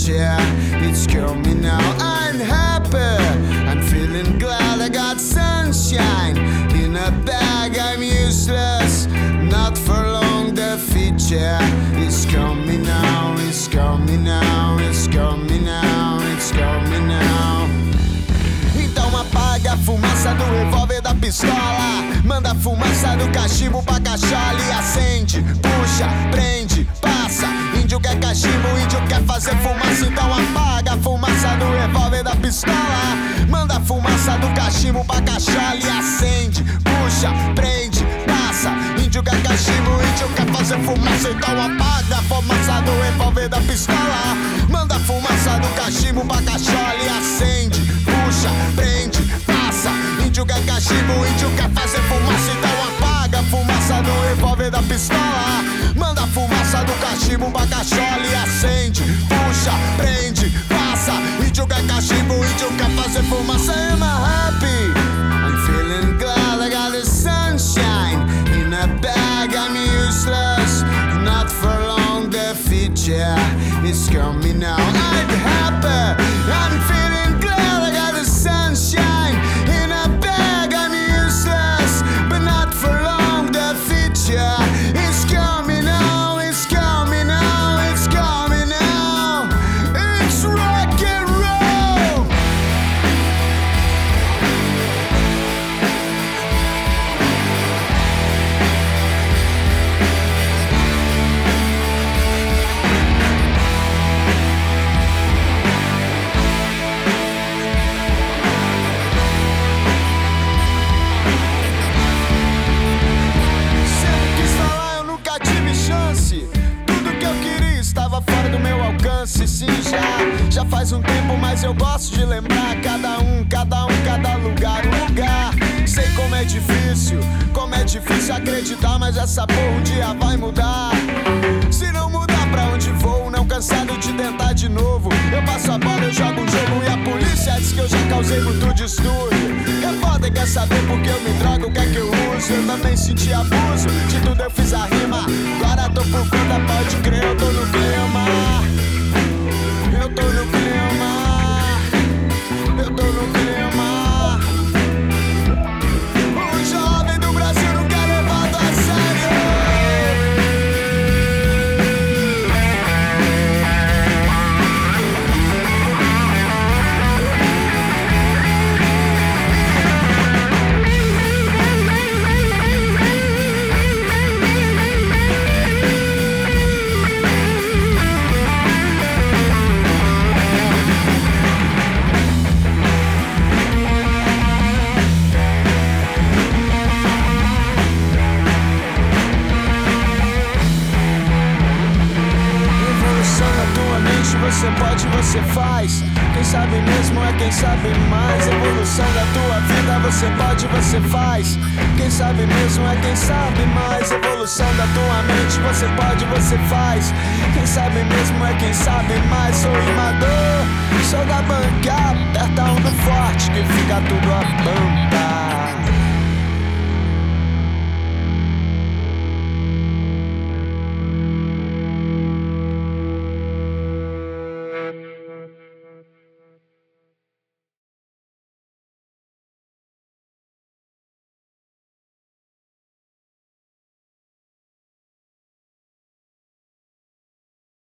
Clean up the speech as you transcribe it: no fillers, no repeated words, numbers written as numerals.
future. It's coming now. I'm happy, I'm feeling glad. I got sunshine in a bag. I'm useless, not for long. The future is coming now. It's coming now. It's coming now. It's coming now. Então apaga a fumaça do revólver da pistola. Manda a fumaça do cachimbo pra cachola e acende, puxa, prende, passa. Índio quer cachimbo, índio quer fazer fumaça. Então apaga a fumaça do revólver da pistola. Manda a fumaça do cachimbo pra cachola e acende, puxa, prende, passa. Índio quer cachimbo, índio quer fazer fumaça. Então apaga a fumaça do revólver da pistola. Manda a fumaça do cachimbo pra cachola e acende, puxa, prende, passa. Índio quer cachimbo, índio quer fazer fumaça. Então apaga a fumaça do revólver da pistola. Manda a fumaça do cachimbo pra cachola e acende, puxa, prende, passa. Índio quer cachimbo, índio quer fazer fumaça. I'm happy, I'm feeling glad. I got the sunshine in a bag. I'm useless, not for long. The future is coming now. I'm happy, I'm feeling glad. I got the sunshine in a bag. I'm useless, but not for long. The future is coming now. It's coming now. It's coming now. It's rock and roll. Sempre quis falar, eu nunca tive chance. Tudo que eu queria estava fora do meu alcance. Sim, já faz um tempo, mas eu gosto de lembrar. Cada lugar, um lugar. Sei como é difícil acreditar, mas essa porra um dia vai mudar. Se não mudar pra onde vou, não cansado de tentar de novo. Eu passo a bola, eu jogo um jogo e a polícia diz que eu já causei muito distúrbio. Repórter quer saber por que eu me drogo, o que é que eu uso. Eu também senti abuso, de tudo eu fiz a rima. Agora tô por conta, pode crer, eu tô no clima. Eu tô no clima. Eu tô no clima. O jovem do Brasil não quer levado a sério. Você pode, você faz. Quem sabe mesmo é quem sabe mais. Evolução da tua vida, você pode, você faz. Quem sabe mesmo é quem sabe mais. Evolução da tua mente, você pode, você faz. Quem sabe mesmo é quem sabe mais. Sou rimador, sou da bancada, aperta um do forte que fica tudo a bamba.